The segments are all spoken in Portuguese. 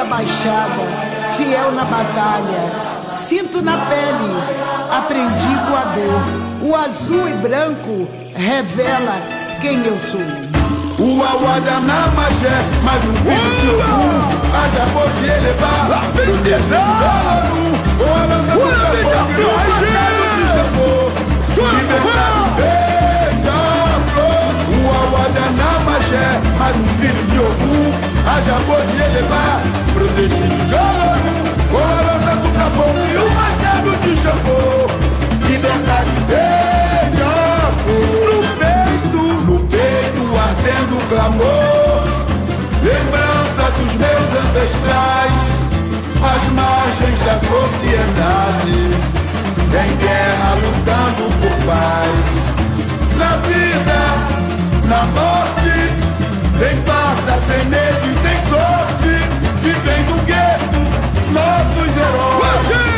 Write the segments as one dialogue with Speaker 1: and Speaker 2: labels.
Speaker 1: da Baixada, fiel na batalha. Sinto na pele, aprendi com a dor. O azul e branco revela quem eu sou.
Speaker 2: O Awada na Magé, mas um filho de Ogum, haja pode elevar, proteger o lança do capô, e o machado de Xangô, libertado beija-flor. O Awada na Magé, mas um filho de Ogum, haja pode elevar, proteger o lança do capô, e o machado de Xangô, libertado beija-flor. No peito ardendo o clamor, lembrança dos meus ancestrais, às margens da sociedade, em guerra lutando por paz. Na vida, na morte, sem farda, sem medo e sem sorte, vivem do gueto nossos heróis.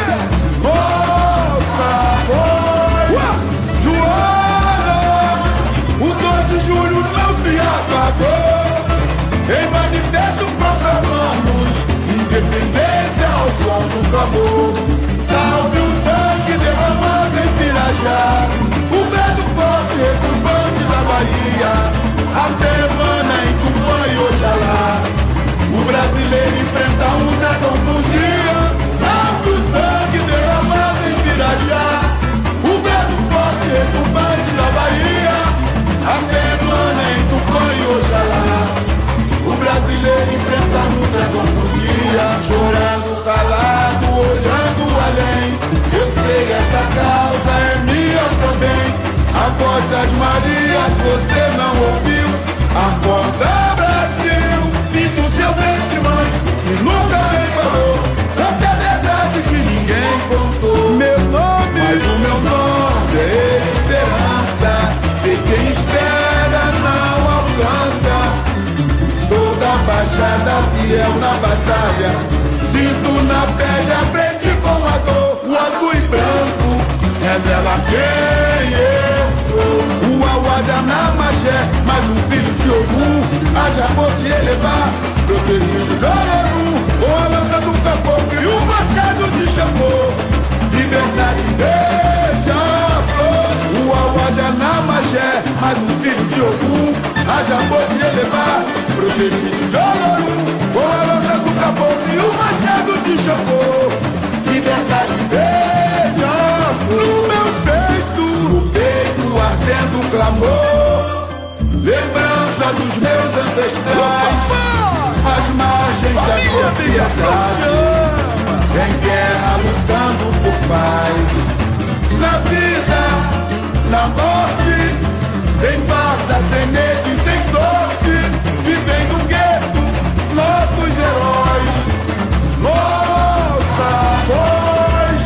Speaker 2: Moça, foi Joana, o 2 de julho não se apagou. Em manifesto proclamamos independência ao som do clamor. Salve o sangue derramado em Pirajá, o medo forte retumbante da Bahia, a fé emana em Tupã e Oxalá. O brasileiro enfrenta um dragão por dia. Salve o sangue derramado em Pirajá, o medo forte retumbante da Bahia, a fé emana em Tupã e Oxalá. O brasileiro enfrenta um dragão por dia, chorando calado, olhando além. Eu sei, essa causa é minha também. A voz das Marias você não ouviu. Acorda, Brasil, e do seu ventre, mãe, que nunca nem falou. Essa é a verdade que ninguém contou. Meu nome, mas o meu nome é esperança. Se quem espera não alcança. Sou da Baixada, fiel na batalha. Sinto na pele, aprendi com a dor. O azul e branco revela quem eu sou. O Awada na Magé, mais um filho de Ogum, haja por te elevar, protegido de Olorum, ou a lança do caboclo e o machado de Xangô. Liberdade beija-flor. O Awada na Magé, mais um filho de Ogum, haja por te elevar, protegido de Olorum, ou a lança do caboclo e o machado de Xangô. Liberdade beija-flor. No peito ardendo o clamor, lembrança dos meus ancestrais, às margens da sociedade, em guerra lutando por paz. Na vida, na morte, sem farda, sem medo e sem sorte, vivem no gueto nossos heróis. Nossa voz,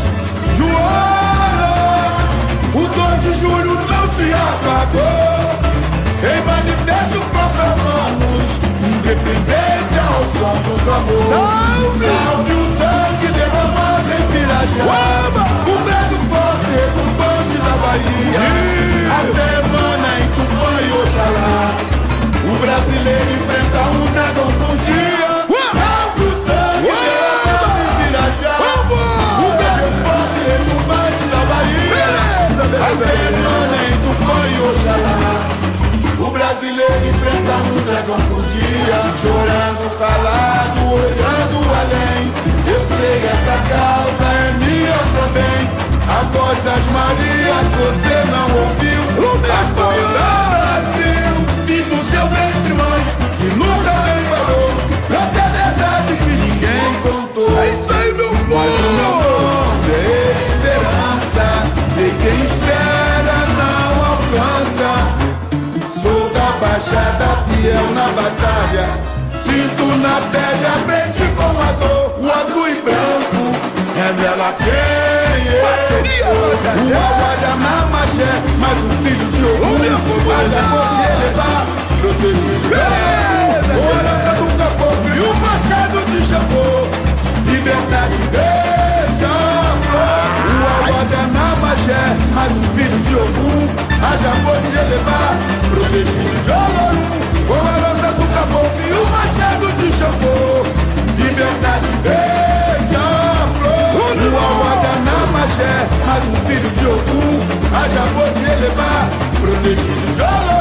Speaker 2: Joana, o 2 de julho não se apagou. Em manifesto proclamamos independência ao som do clamor. Salve o sangue derramado em Pirajá, o medo forte retumbante da Bahia, a fé emana em Tupã e Oxalá. O brasileiro enfrenta um dragão por dia. Salve o sangue derramado em Pirajá, o medo forte retumbante da Bahia, a fé emana em Tupã e Oxalá. O brasileiro enfrenta um dragão por dia, chorando calado, olhando além. Eu sei, essa causa é minha também. A voz das Marias você não ouviu. Acorda, Brasil, e do seu ventre, mãe, que nunca nem falou. Essa é a verdade que ninguém contou. É isso aí, meu povo. Mas o meu nome é esperança. Se quem espera não alcança. Sou da Baixada, fiel na batalha. Sinto na pele, aprendi com a dor. O azul e branco revela quem eu sou. O Awada na Magé, mais um filho de Ogum, haja por te elevar, protegido de Olorum, ou a lança do caboclo e o machado de Xangô. Liberdade beija-flor. O Awada na Magé, mais um filho de Ogum, haja por te elevar, protegido de Olorum, ou a lança do caboclo e o machado de Xangô. liberdade, beija-flor. O Almada na Magé, mas um filho de Ogum, a Jabô de elevar, protegido de Olô.